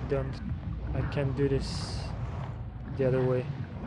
I can't do this the other way.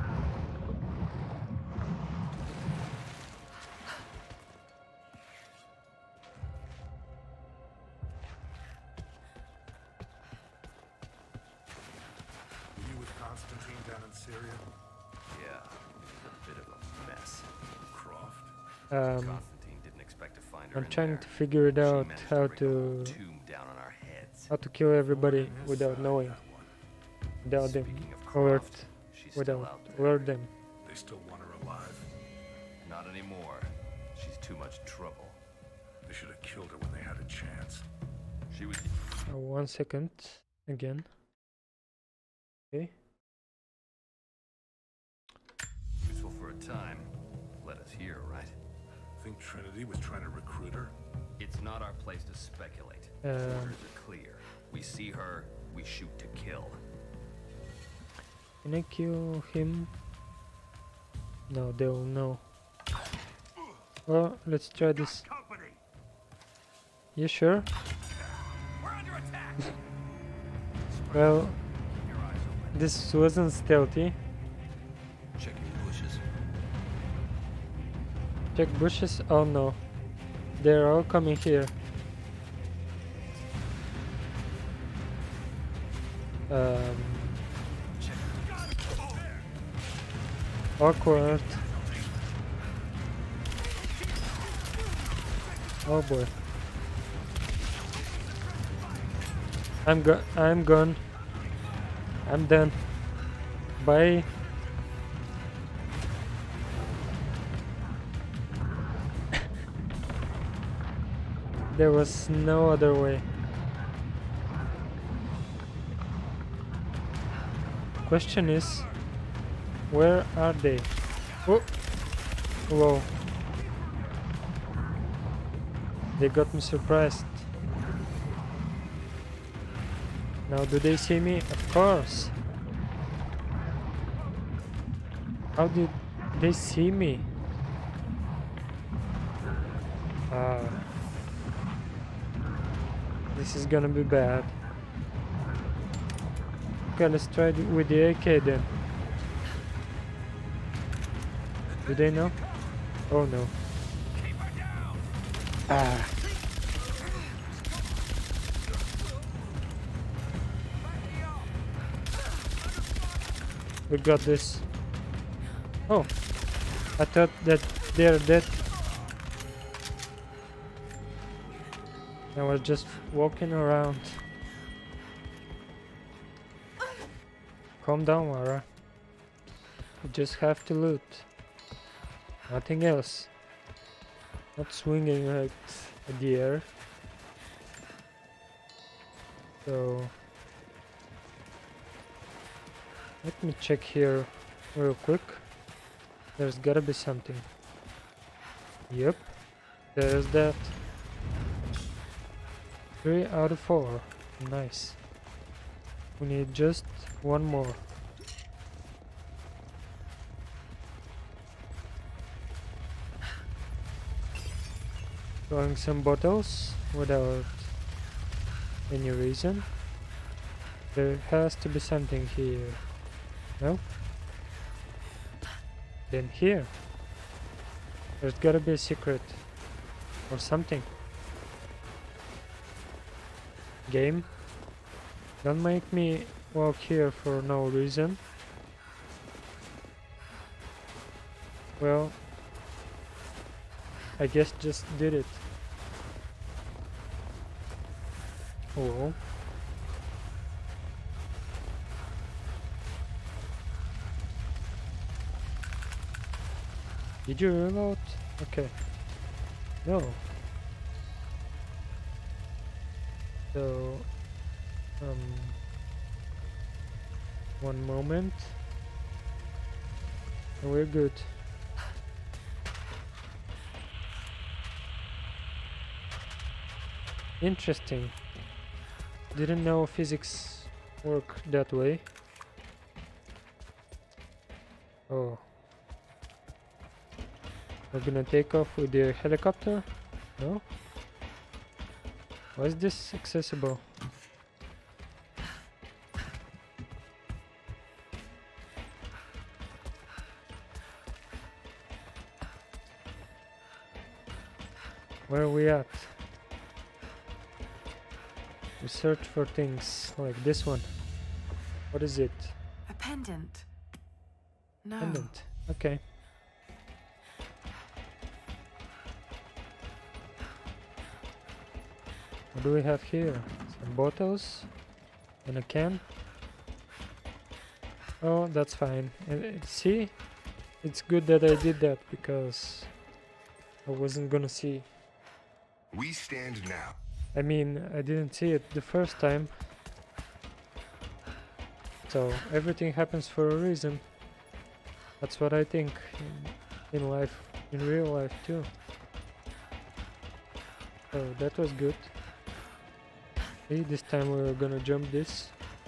Were you with Constantine down in Syria? Yeah, it's a bit of a mess. Croft? Constantine didn't expect to find her I'm in trying there. to figure it She out managed how bring a whole to tomb down on our heads. kill everybody His without side, knowing, that one. without them Speaking of alert, Croft, she's still without out there. alert them. They still want her alive. Not anymore. She's too much trouble. They should have killed her when they had a chance. She was 1 second again. Okay. useful for a time. Let us hear, right? Think Trinity was trying to recruit her? It's not our place to speculate. Um, Orders are clear. We see her, we shoot to kill. Can I kill him? No, they will know. Well, let's try this. You sure? We're under attack. Well, Your eyes open. this wasn't stealthy. Check your bushes. Check bushes. Oh no, they're all coming here. Check. Awkward. Oh boy. I'm gone. I'm done. Bye. There was no other way. Question is, where are they? Oh, whoa! They got me surprised. Now, do they see me? Of course. How did they see me? This is gonna be bad. Okay, let's try it with the AK then. Do they know? Oh no. Ah. We got this. Oh, I thought that they're dead. I was just walking around. Calm down, Mara. You just have to loot. Nothing else. Not swinging at the air. So let me check here real quick. There's gotta be something. Yep, there's that. 3 out of 4. Nice. We need just one more. Throwing some bottles without any reason. There has to be something here. No? Then here. There's gotta be a secret. Or something. Game? Don't make me walk here for no reason. Well, I guess just did it. Oh. Did you reload? Okay. No. So, one moment. And we're good. Interesting. Didn't know physics work that way. Oh. We're gonna take off with the helicopter? No? Why is this accessible? Where are we at? We search for things like this one. What is it? A pendant. No. Pendant. Okay. What do we have here? Some bottles and a can. Oh, that's fine. And see, it's good that I did that because I wasn't gonna see. We stand now. I mean, I didn't see it the first time. So everything happens for a reason. That's what I think in life, in real life too. So that was good. See, this time we're gonna jump this.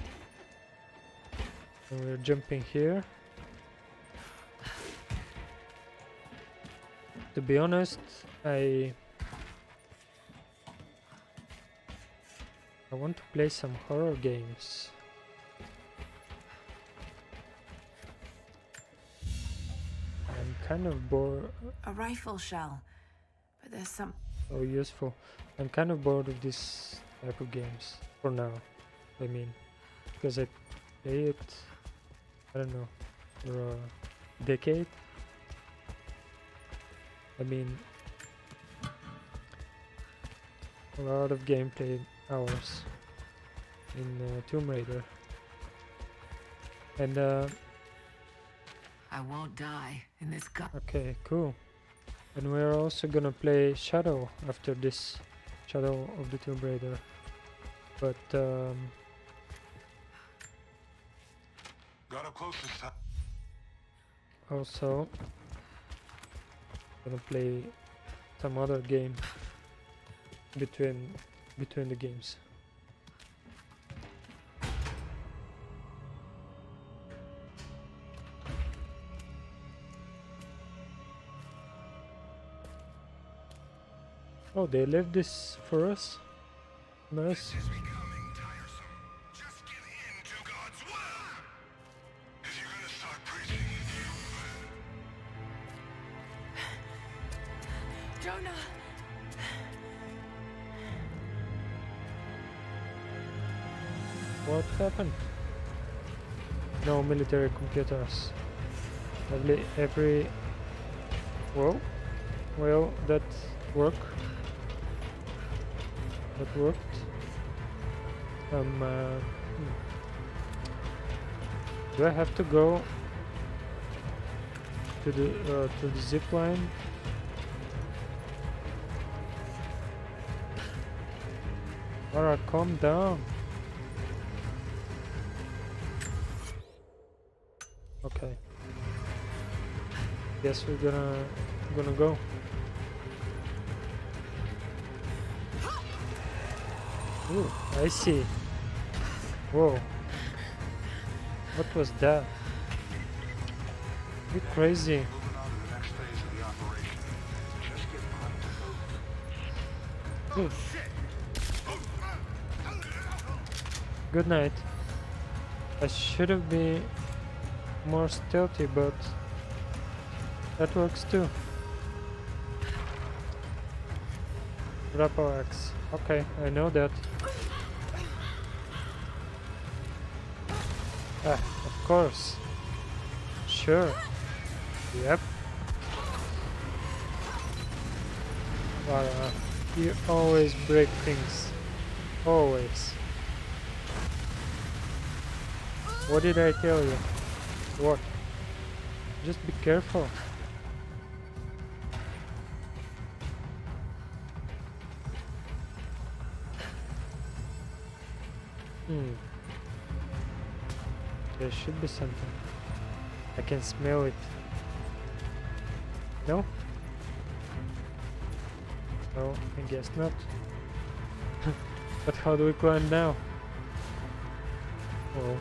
And we're jumping here. To be honest, I want to play some horror games. I'm kind of bored. A rifle shell. But there's some... Oh, useful. I'm kind of bored of this type of games for now. I mean, because I play it, I don't know, for a decade. I mean, a lot of gameplay hours in Tomb Raider. And I won't die in this gun. okay, cool. And we're also gonna play Shadow after this, Shadow of the Tomb Raider. But Got up close this time. also gonna play some other game between the games. Oh, they left this for us? Nice. This is becoming tiresome. Just get into God's will. If you're gonna start preaching, Jonah! What happened? No military computers. Every... Whoa. Well, that worked. That worked. Do I have to go to the zip line? Alright, calm down. Okay. Guess we're gonna go. Ooh, I see. Whoa. What was that? You crazy. moving on to the next phase of the operation. Just get on to Good. Good night. I should have been more stealthy, but that works too. Grapple axe. Okay, I know that. Ah, of course. Sure. Yep. Wow, you always break things. Always. What did I tell you? What? Just be careful. There should be something. I can smell it. No? No, I guess not. But how do we climb now? Oh.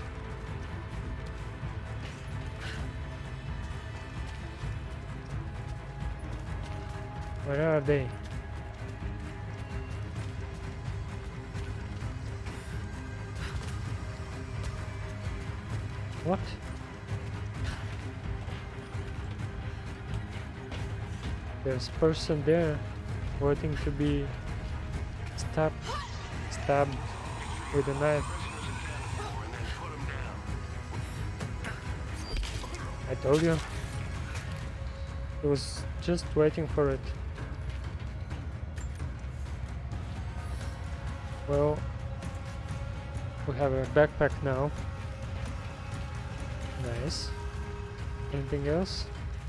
Where are they? What? There's a person there. waiting to be stabbed with a knife. I told you. I was just waiting for it. Well, we have a backpack now. Nice. Anything else?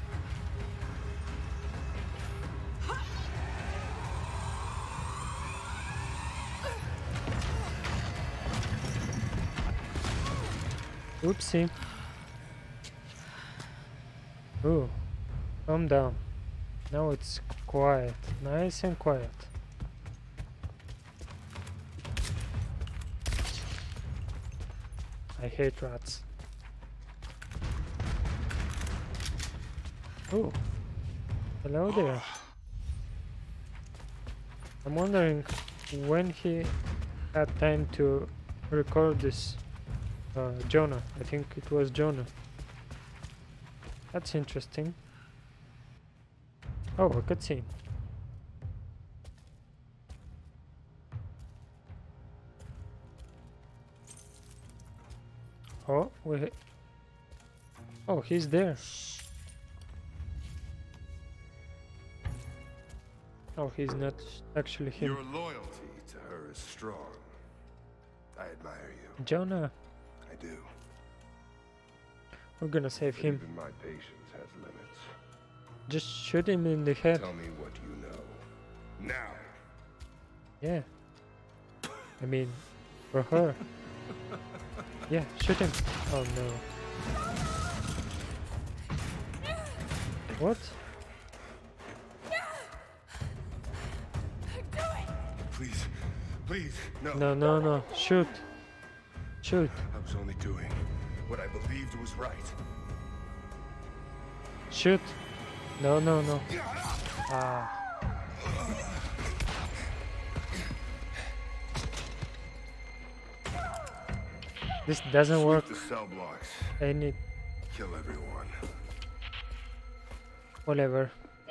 Oopsie. Ooh, calm down. Now it's quiet, nice and quiet. I hate rats. Oh, hello there. I'm wondering when he had time to record this. Jonah, I think it was Jonah. That's interesting. Oh, a cutscene. Oh, oh, he's there. Oh, he's not actually him. Your loyalty to her is strong. I admire you. Jonah, I do. we're gonna save But him. even my patience has limits. Just shoot him in the head. Tell me what you know. Now. Yeah. I mean, for her. Yeah, shoot him. Oh no. What? Please. Please. No. No, no, no. Shoot. Shoot. I was only doing what I believed was right. Shoot. No, no, no. Ah. This doesn't Sweep work. the cell blocks. I need Kill everyone. whatever.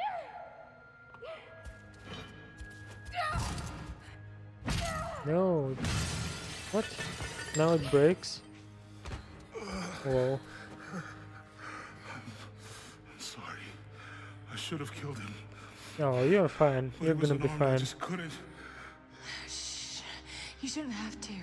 No. What? Now it breaks. Whoa. Sorry. I should have killed him. Oh, you're fine. But You're it was gonna be unarmed, I fine. just couldn't. Shh. You shouldn't have to.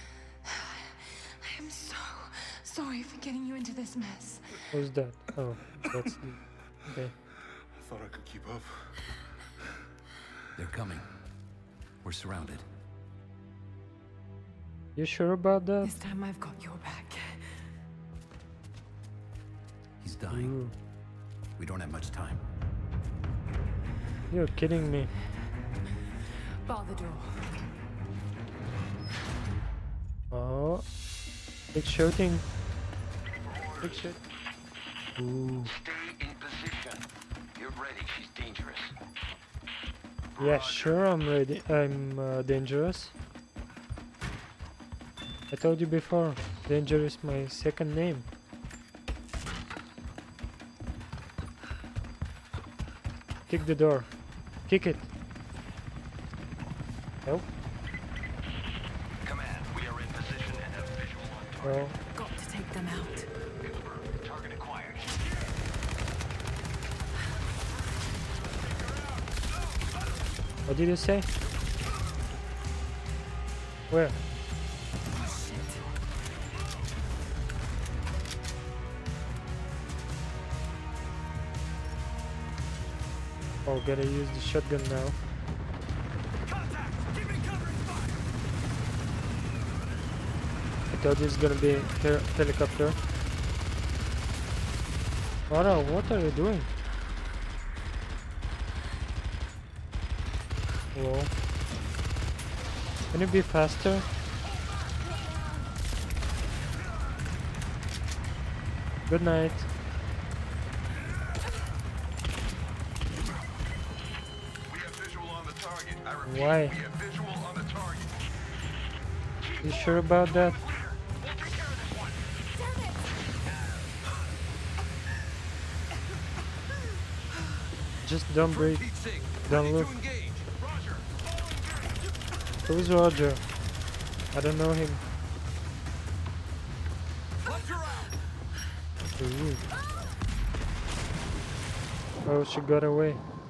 I am so sorry for getting you into this mess. Who's that? Oh, that's okay. I thought I could keep up. They're coming. We're surrounded. You sure about that? This time I've got your back. He's dying. Ooh, We don't have much time. you're kidding me. Bar the door. Oh, big shooting. Big shot. Ooh. Stay in position. Get ready, she's dangerous. Yeah, sure, I'm ready. I'm dangerous. I told you before, danger is my second name. Kick the door. Kick it. Nope. Command, we are in position and have visual on target. Well, Got to take them out. Confirmed. Target acquired. what did you say? Where? Oh, gotta use the shotgun now. I thought it's gonna be a helicopter. What are you doing? Whoa. Can you be faster? Good night. We have visual on the target. I repeat, Why? we have visual on the target. You sure about that? We'll take care of this one. Just don't breathe. Pete's sake, Don't ready look. to engage. Who's Roger? I don't know him. Ooh. Oh, she got away.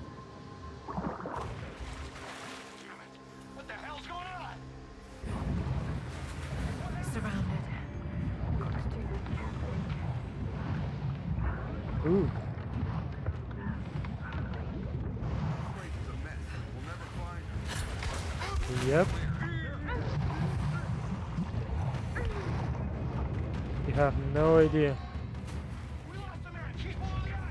What the hell's going on? Surrounded. Ooh. Yep. You have no idea. We lost the man. She's falling behind.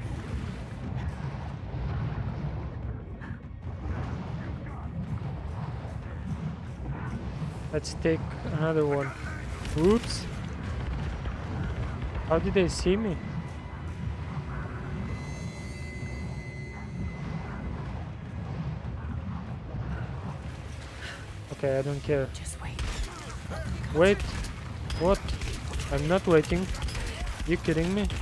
Let's take another one. Oops. How did they see me? Okay, I don't care. Just wait. Wait. What? I'm not waiting. You kidding me?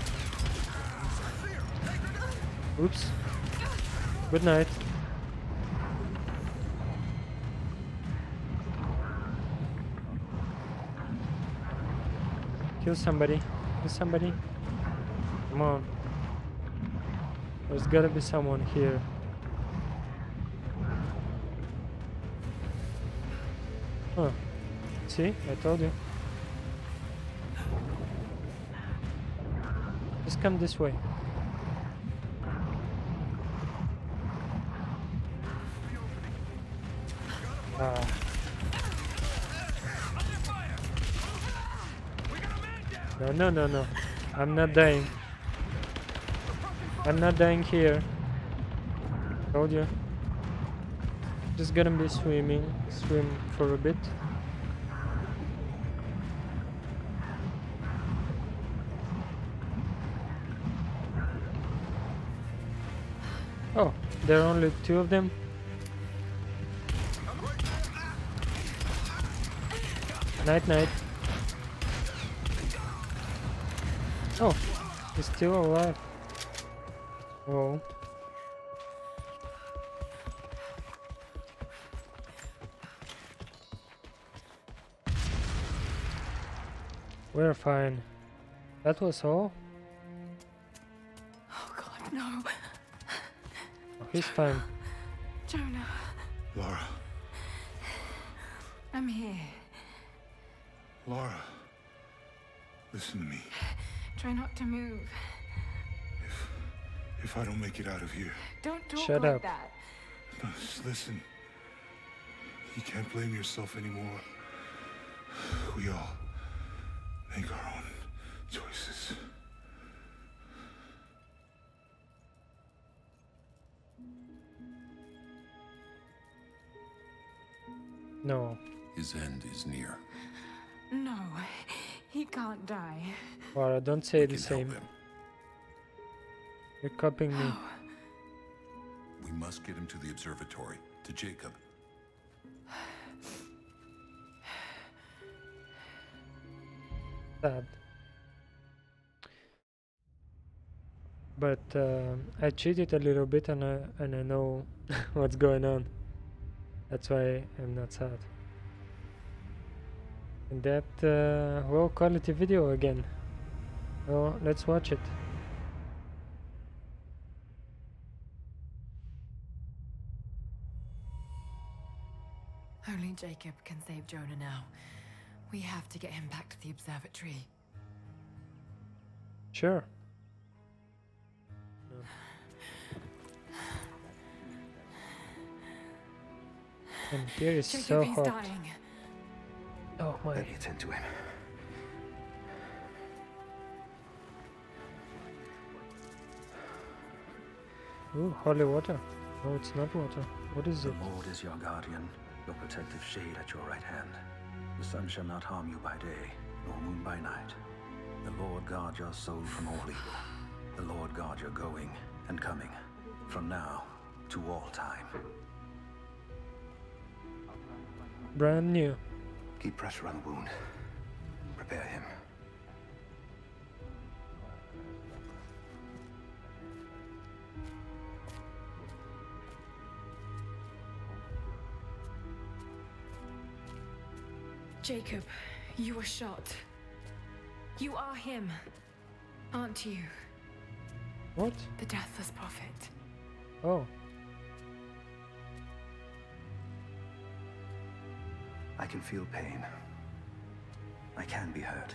Oops. Good night. Kill somebody. Kill somebody. Come on. There's gotta be someone here. Huh. See? I told you. Just come this way. Ah. No, no, no, no. I'm not dying. I'm not dying here. Told you. Just gonna be swimming. Swim for a bit. Oh, there are only two of them. Night, night. Oh, he's still alive. Oh. We're fine. That was all? Oh God, no. Oh, he's fine. Jonah, Laura. I'm here. Laura. Listen to me. Try not to move. If I don't make it out of here, Don't talk Shut like up. that. no, just listen. You can't blame yourself anymore. We all make our own choices. No. His end is near. No, he can't die. Laura, don't say the We can help same. him. You're copying me. We must get him to the observatory, to Jacob. Sad. But I cheated a little bit and I know what's going on. That's why I'm not sad. And that low quality video again. Well, let's watch it. Only Jacob can save Jonah now. We have to get him back to the observatory. Sure. And here is Jacob, so he's hot. dying. Oh my. Let me attend to him. Ooh, holy water. No, it's not water. What is it? The Lord is your guardian, your protective shade at your right hand. The sun shall not harm you by day, nor moon by night. The Lord guard your soul from all evil. The Lord guard your going and coming, from now to all time. Brand new. Keep pressure on the wound. Prepare him. Jacob, you were shot. You are him, aren't you? What? The Deathless Prophet. Oh. I can feel pain. I can be hurt.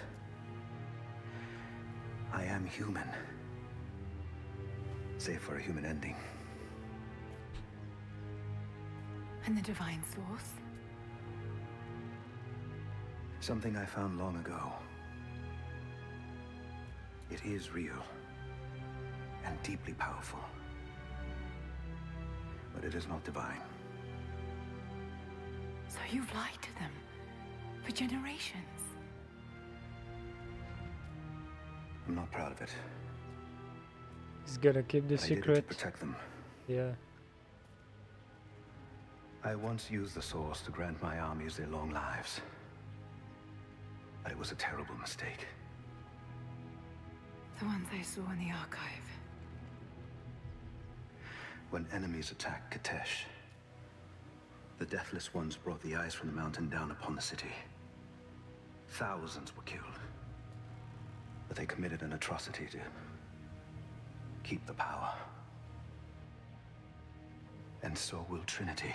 I am human. Save for a human ending. And the Divine Source? Something I found long ago. It is real and deeply powerful. But it is not divine. So you've lied to them for generations. I'm not proud of it. He's gonna keep the I did it to secret. protect them. Yeah. I once used the Source to grant my armies their long lives. But it was a terrible mistake. The ones I saw in the archive. When enemies attacked Katesh, the Deathless Ones brought the ice from the mountain down upon the city. Thousands were killed. But they committed an atrocity to keep the power. And so will Trinity.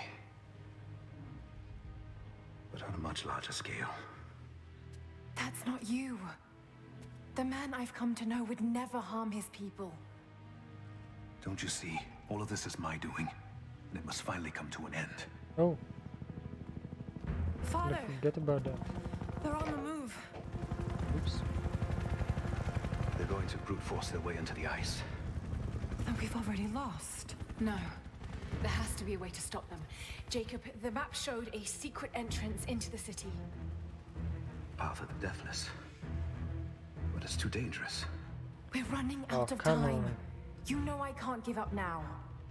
But on a much larger scale. That's not you. The man I've come to know would never harm his people. Don't you see? All of this is my doing. And it must finally come to an end. Oh, Father, forget about that. they're on the move. Oops. They're going to brute force their way into the ice. And we've already lost. No. There has to be a way to stop them. Jacob, the map showed a secret entrance into the city. Path of the Deathless. But it's too dangerous. We're running Oh, out of come time. on. You know I can't give up now.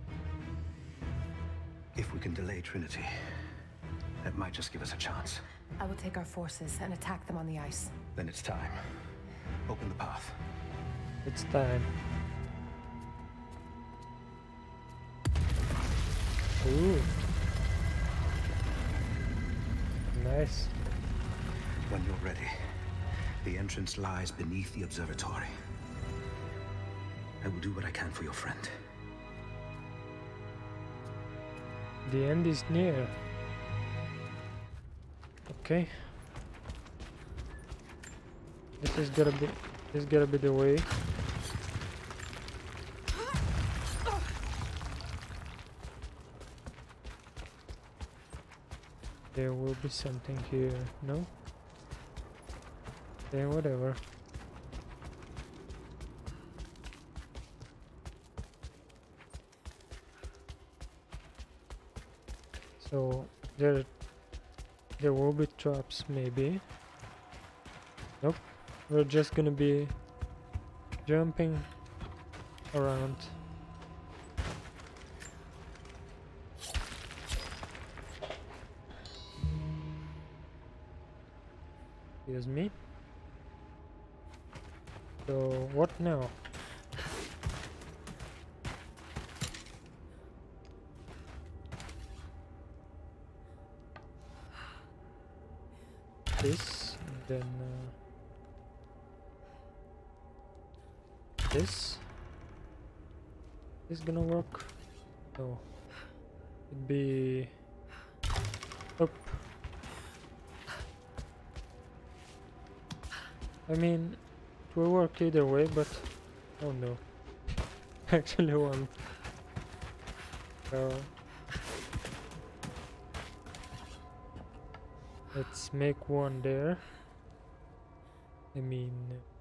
If we can delay Trinity, that might just give us a chance. I will take our forces and attack them on the ice. Then it's time. Open the path. It's time. Ooh. Nice. When you're ready, the entrance lies beneath the observatory. I will do what I can for your friend. The end is near. Okay. This is gotta be the way. There will be something here, no? Yeah, whatever. So there will be traps, maybe. Nope. We're just gonna be jumping around. Excuse me. So what now? This, and then this is gonna work. No, it'd be up. I mean, it will work either way, but oh no, actually one. So let's make one there. I mean,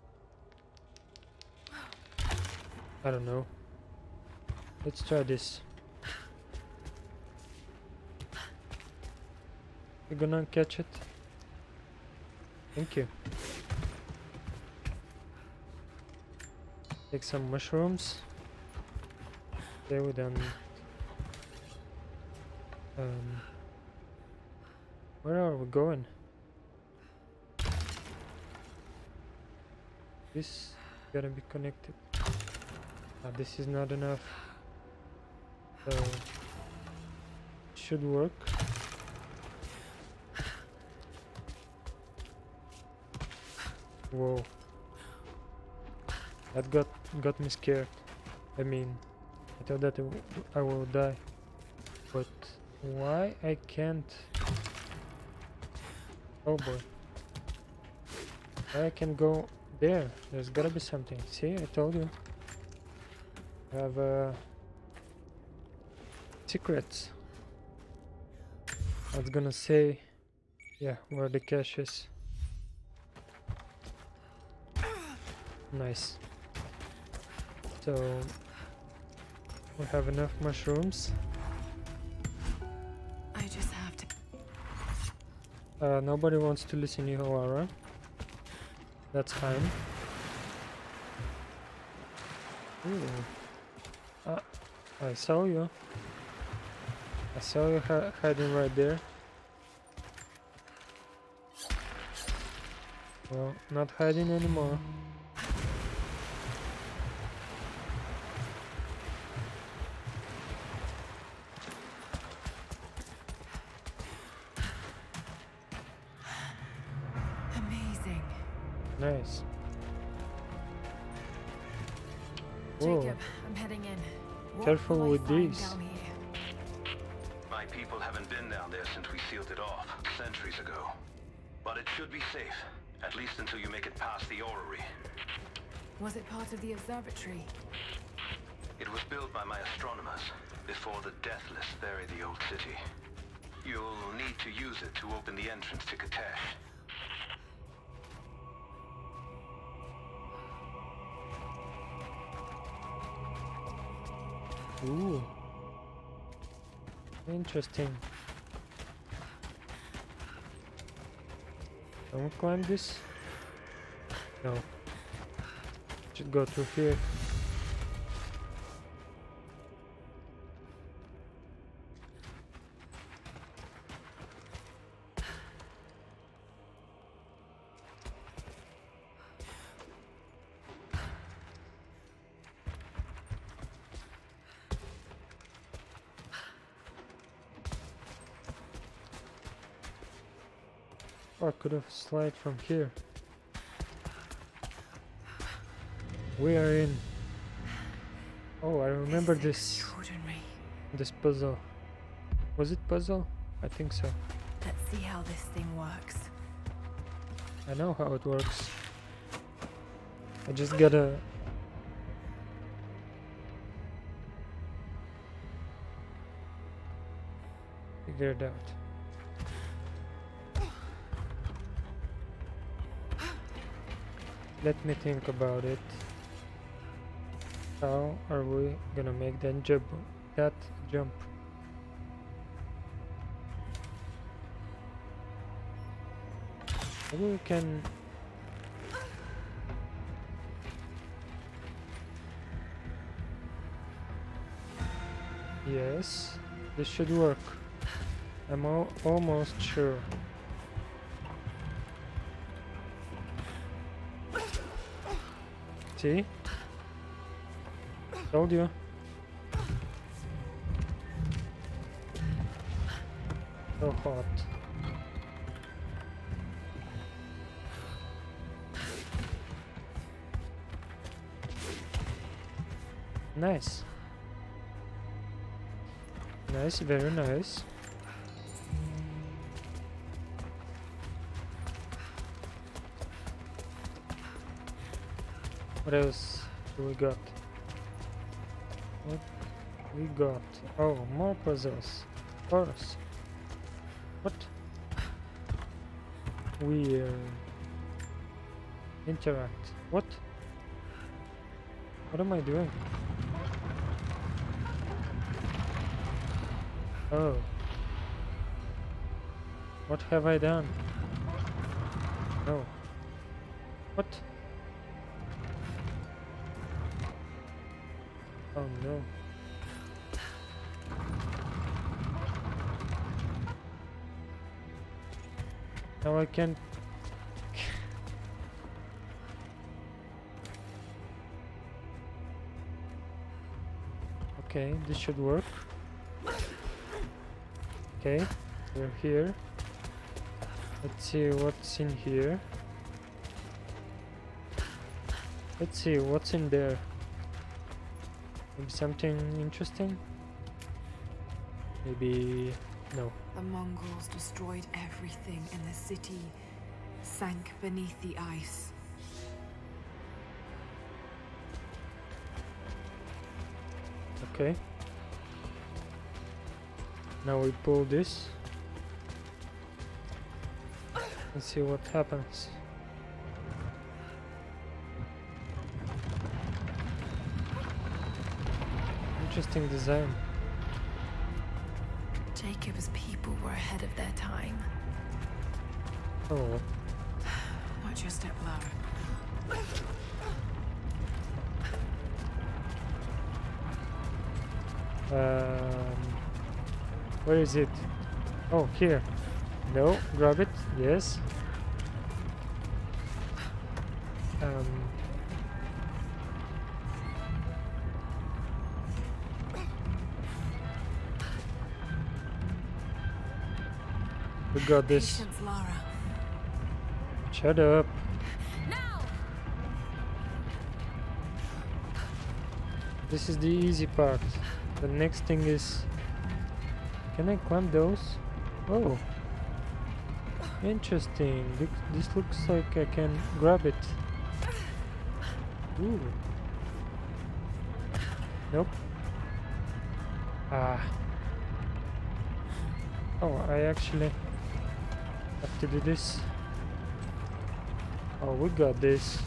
I don't know. Let's try this. You're gonna catch it? Thank you. Take some mushrooms. Okay, we done. Where are we going? This gotta be connected. This is not enough. So it should work. Whoa. That got me scared. I mean, I thought that I will die. But why I can't? Oh boy. Why I can go there? There's gotta be something. See, I told you. I have secrets. I was gonna say, yeah, where the cache is. Nice. So we have enough mushrooms. I just have to. Nobody wants to listen to you, Aura. That's fine. Ooh. I saw you. I saw you hiding right there. Well, not hiding anymore. Amazing. Nice. Whoa. Jacob, I'm heading in. What Careful will I with find these. down here? My people haven't been down there since we sealed it off, centuries ago. But it should be safe, at least until you make it past the orrery. Was it part of the observatory? It was built by my astronomers, before the Deathless buried the old city. You'll need to use it to open the entrance to Katesh. Ooh. Interesting. Can we climb this? No. Should go through here. Or I could have slid from here. We are in. Oh, I remember this Extraordinary. puzzle. Was it puzzle? I think so. Let's see how this thing works. I know how it works. I just gotta figure it out. Let me think about it. How are we gonna make that jump? Maybe we can. Yes, this should work. I'm almost sure. See? Told you. So hot. Nice. Nice, very nice. What else do we got? What we got? Oh, more puzzles. Of course. What? Weird. Interact. What? What am I doing? Oh. What have I done? No. What? Oh no. Now I can't. Okay, this should work. Okay, we're here. Let's see what's in here. Let's see what's in there. Maybe something interesting? Maybe... no. The Mongols destroyed everything in the city, sank beneath the ice. Okay. Now we pull this. Let's see what happens. Interesting design. Jacob's people were ahead of their time. Oh, Watch your step, Lara. where is it? Oh, here. No, grab it. Yes. We got this. Patience, Lara. Shut up. Now! This is the easy part. The next thing is... can I climb those? Oh. Interesting. This looks like I can grab it. Ooh. Nope. Ah. Oh, I actually have to do this. Oh, we got this.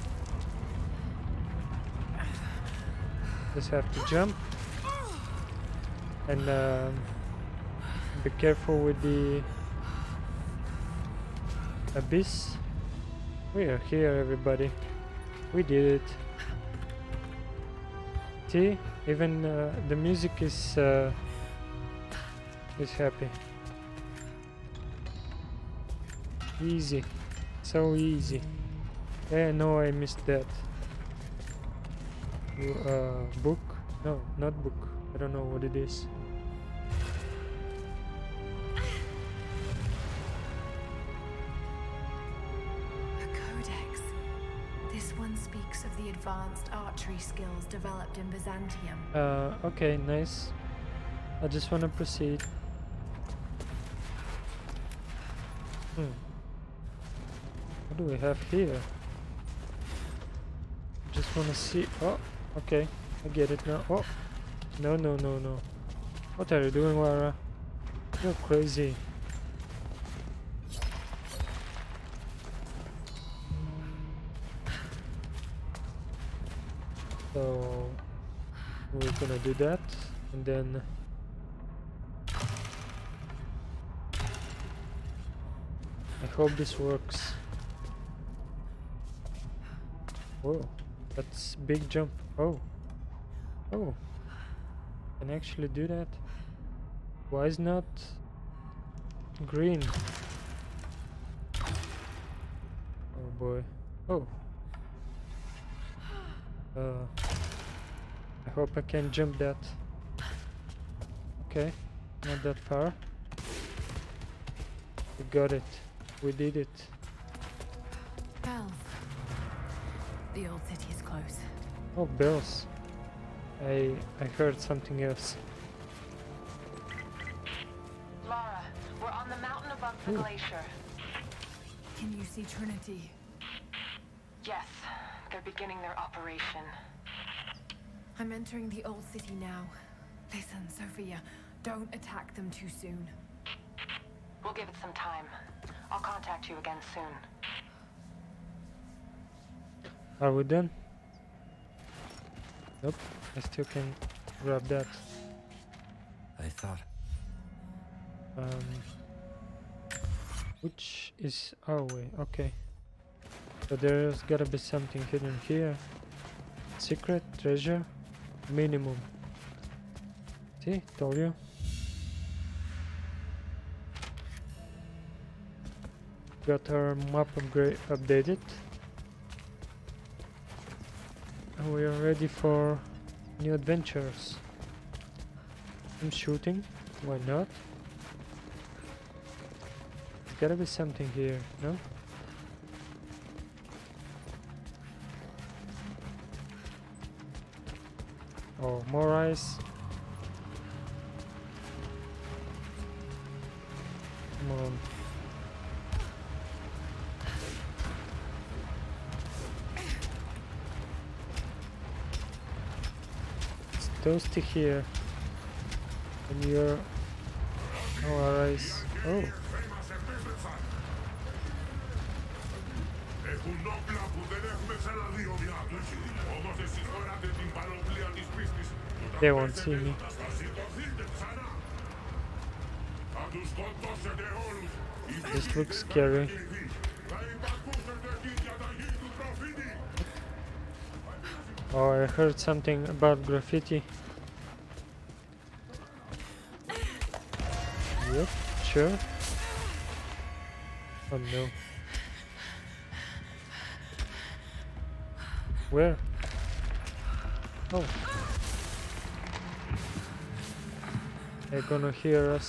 Just have to jump. And be careful with the abyss. We are here, everybody. We did it. See, even the music is happy. Easy, so easy. Yeah, no, I missed that. Book? No, not book. I don't know what it is. A codex. This one speaks of the advanced archery skills developed in Byzantium. Okay, nice. I just want to proceed. What do we have here? Just want to see. Oh, okay. I get it now. Oh, no, no, no, no. What are you doing, Lara? You're crazy. So we're gonna do that, and then I hope this works. Whoa, that's big jump. Oh, oh, can actually do that. Why is not green? Oh boy. Oh. I hope I can jump that. Okay, not that far. We got it. We did it. Bells. The old city is close. Oh, bells. I heard something else. Lara, we're on the mountain above the glacier. Can you see Trinity? Yes, they're beginning their operation. I'm entering the old city now. Listen, Sophia, don't attack them too soon. We'll give it some time. I'll contact you again soon. Are we done? Nope, I still can grab that. I thought... Which is our way? Okay. So there's gotta be something hidden here. Secret, treasure, minimum. See, told you. Got our map updated. And we are ready for new adventures. I'm shooting, why not? There's gotta be something here, no? Oh, more ice. Come on. It's toasty here. And you're... Oh, ice. Oh. Έχουν όπλα που δεν έχουμε ξαναδεί ομοιά τους. Όμως εσείς φοράτε την πανοπλία της πίστης. They won't see me. Θα σηκωθείτε ξανά. Θα τους σκοτώσετε όλους. This looks scary. Θα υπακούσετε την διαταγή του προφήτη. Oh, I heard something about graffiti. Yep, sure. Oh no. Where? Oh. They're gonna hear us.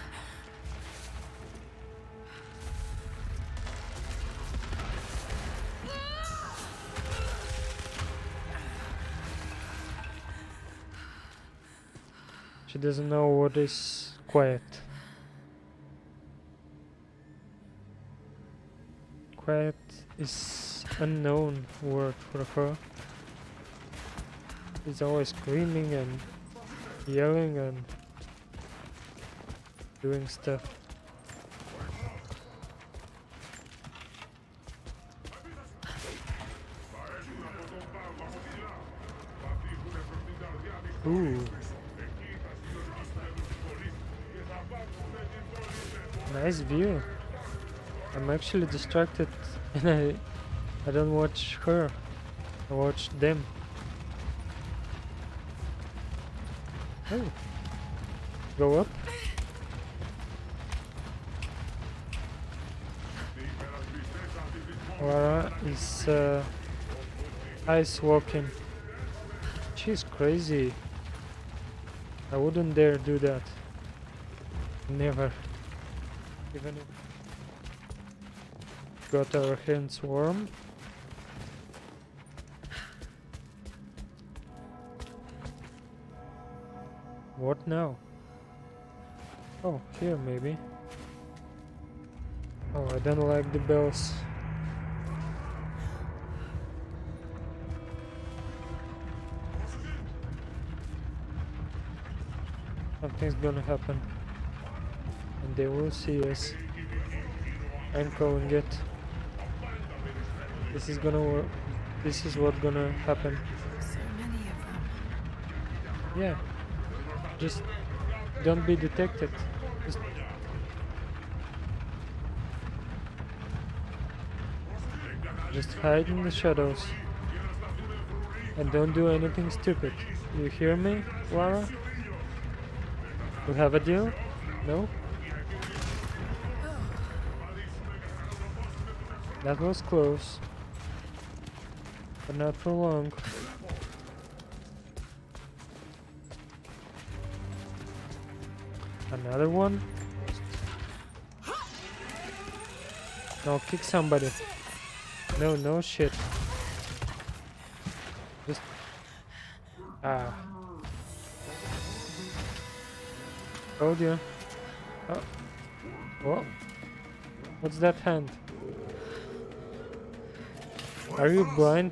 She doesn't know what is quiet. Quiet is unknown word for her. He's always screaming and yelling and doing stuff. Ooh. Nice view. I'm actually distracted and I don't watch her. I watch them. Oh. Go up. Lara is ice walking. She's crazy. I wouldn't dare do that. Never. Even if got our hands warm. What now? Oh, here maybe. Oh, I don't like the bells. Something's gonna happen. And they will see us. I'm calling it. This is gonna work. This is what's gonna happen. So many of them. Yeah. Just don't be detected. Just hide in the shadows. And don't do anything stupid. You hear me, Lara? We have a deal? No? That was close. But not for long. Another one? No, kick somebody. No, no shit. Just... Ah. Told you. Oh. Whoa. What's that hand? Are you blind?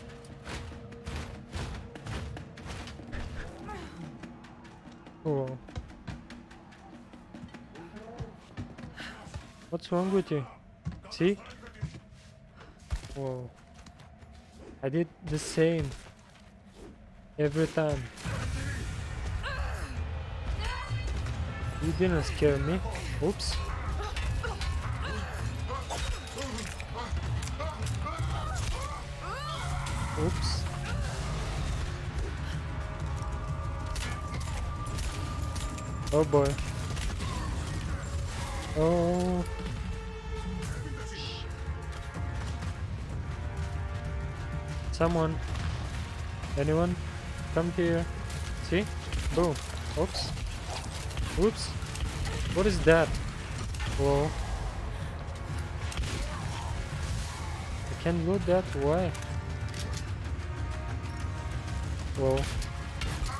Cool. What's wrong with you? See? Whoa. I did the same. Every time. You didn't scare me. Oops. Oops. Oh boy. Oh. Someone. Anyone? Come here. See? Boom. Oops. Oops. What is that? Whoa. I can't loot that. Why? Whoa.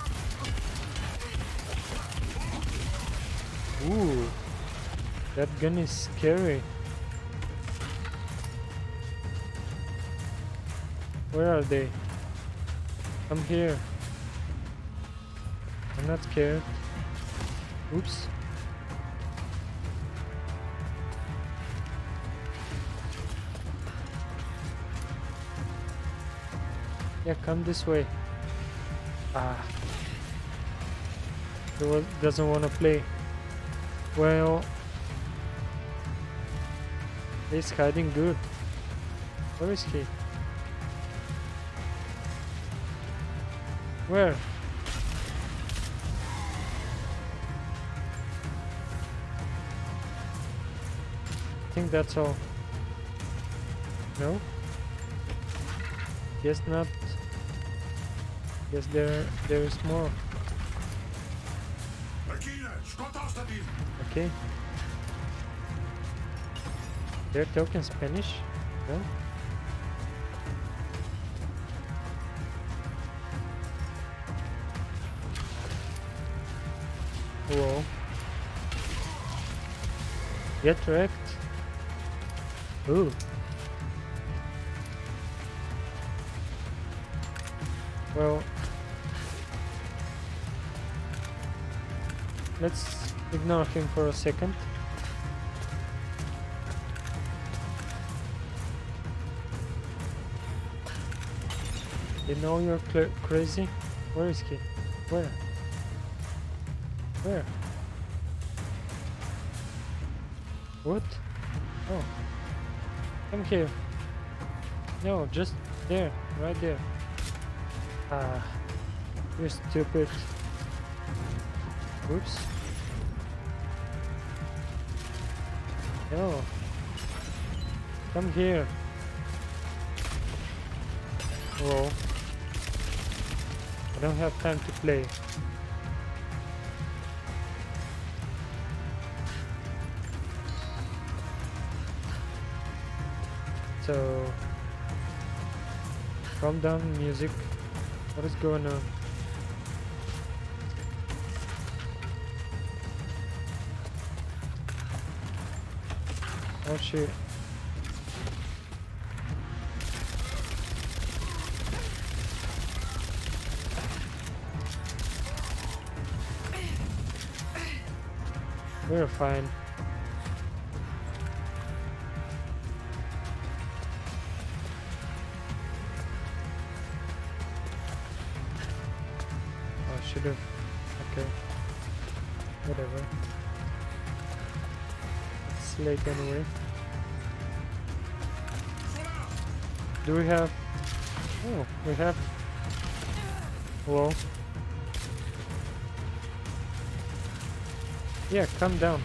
Ooh, that gun is scary. Where are they? Come here. I'm not scared. Oops. Yeah, come this way. Ah. He doesn't want to play. Well, he's hiding good. Where is he? Where? I think that's all. No? Guess not. Guess there is more. Okay. They're talking Spanish? No? Whoa. Get wrecked. Ooh. Well, let's ignore him for a second. You know you're crazy? Where is he? Where? Where? What? Oh. Come here. No, just there. Right there. Ah. You're stupid. Oops. No. Come here. Whoa. I don't have time to play. So, calm down, music. What is going on? Oh shit. We're fine. I should have. Okay. Whatever. It's late anyway. Do we have... Oh, we have... Whoa. Yeah, come down.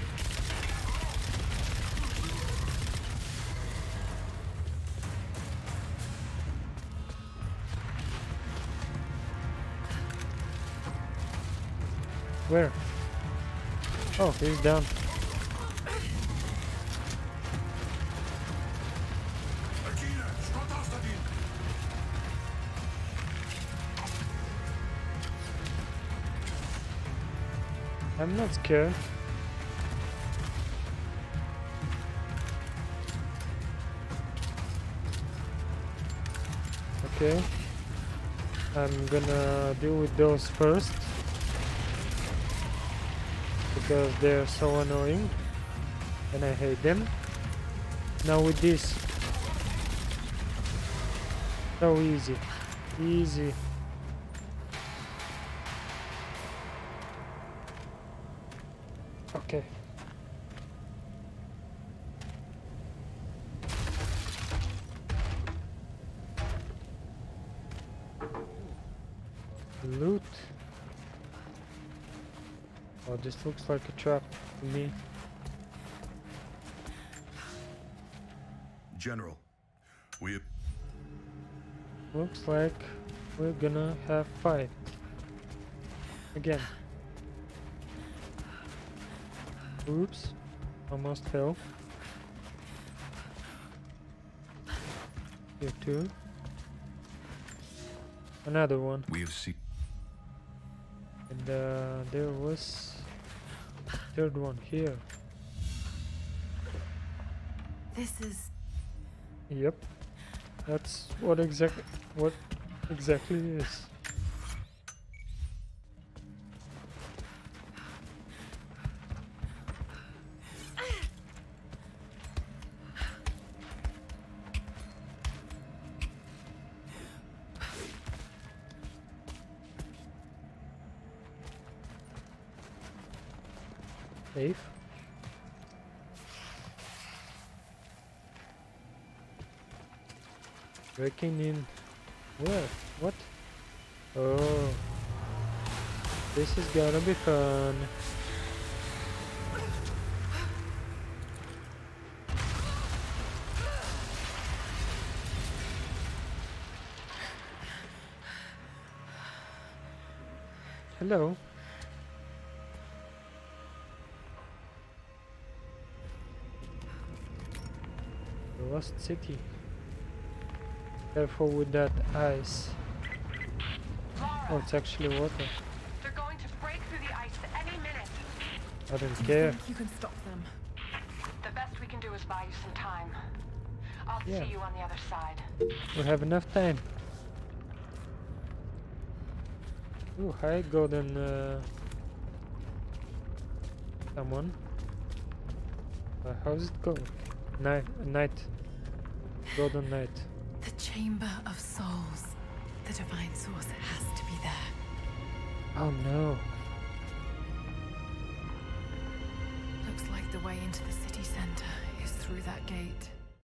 Where? Oh, he's down. I'm not scared. Okay. I'm gonna deal with those first. Because they're so annoying. And I hate them. Now with this. So easy. Easy. Okay. Loot. Oh, this looks like a trap to me. General, we... Looks like we're gonna have fight. Again. Oops. Almost fell. Here too. Another one. We have seen... And there was third one here. This is... Yep. That's what exactly is. Safe. Breaking in. Where? What? Oh. This is gonna be fun. Hello. The lost city. Careful with that ice. Oh, it's actually water. They're going to break through the ice any minute. I don't care. You can stop them. The best we can do is buy you some time. I'll Yeah. see you on the other side. We have enough time. Oh, hi, golden someone. How's it going? Night. Golden night. The Chamber of Souls. The Divine Source has to be there. Oh no. Looks like the way into the city center is through that gate.